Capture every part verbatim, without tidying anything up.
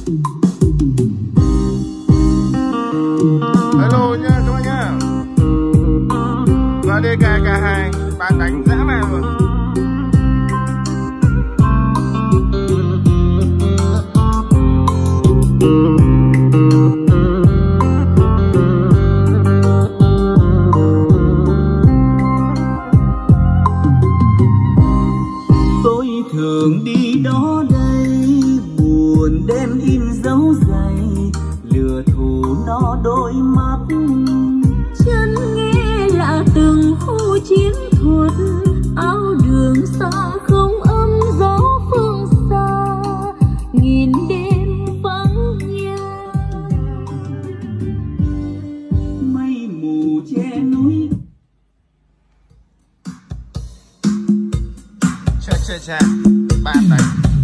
Hello nha các bạn nhá. Và đê ca ca hai bạn đánh dã man luôn. Tôi thường đi đó đây, buồn đêm in dấu dày, lừa thù nó đôi mắt, chân nghe lạ từng khu chiến thuật, áo đường xa không âm gió phương xa, nghìn đêm vắng nhà. mây mù che núi. Chà chà chà, bạn đánh.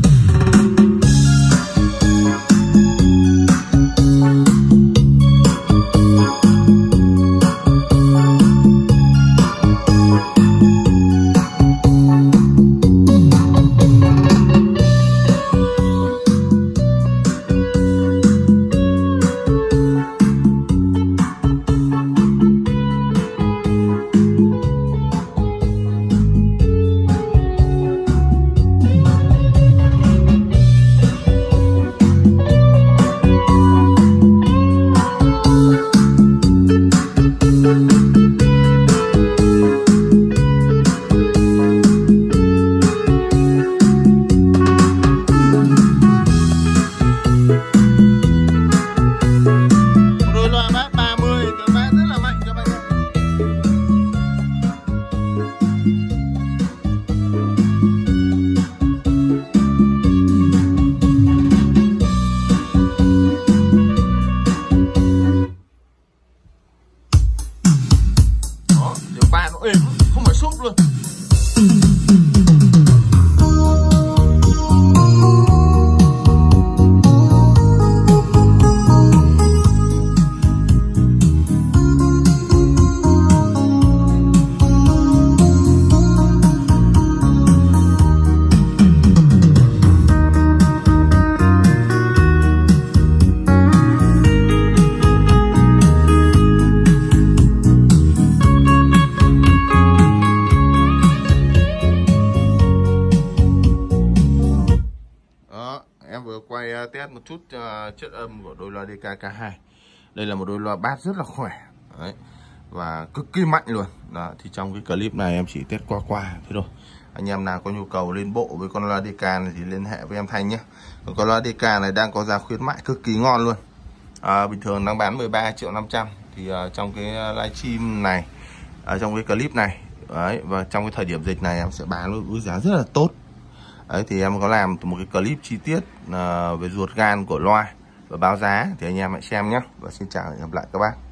Bạn nó êm, không phải súp luôn. Em vừa quay uh, test một chút uh, chất âm của đôi loa đê ca ca hai. Đây là một đôi loa bass rất là khỏe. Đấy. Và cực kỳ mạnh luôn. Đó, thì trong cái clip này em chỉ test qua qua thế thôi. Anh em nào có nhu cầu lên bộ với con loa đê ca này thì liên hệ với em Thanh nhé. Còn con loa đê ca này đang có giá khuyến mại cực kỳ ngon luôn. À, bình thường đang bán mười ba triệu năm trăm. Thì uh, trong cái livestream này, uh, trong cái clip này, đấy, và trong cái thời điểm dịch này em sẽ bán với giá rất là tốt. Đấy, thì em có làm một cái clip chi tiết uh, về ruột gan của loa và báo giá thì anh em hãy xem nhé. Và xin chào và hẹn gặp lại các bác.